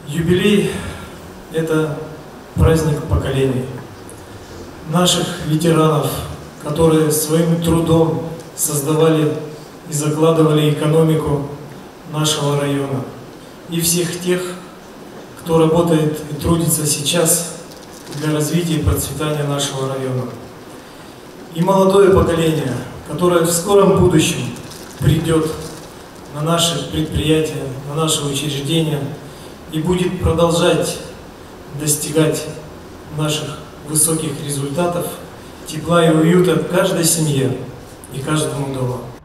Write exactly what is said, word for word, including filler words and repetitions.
Юбилей – это праздник поколений, наших ветеранов, которые своим трудом создавали и закладывали экономику нашего района, и всех тех, кто работает и трудится сейчас для развития и процветания нашего района. И молодое поколение, которое в скором будущем придет на наши предприятия, на наши учреждения и будет продолжать достигать наших высоких результатов, тепла и уюта каждой семье и каждому дому.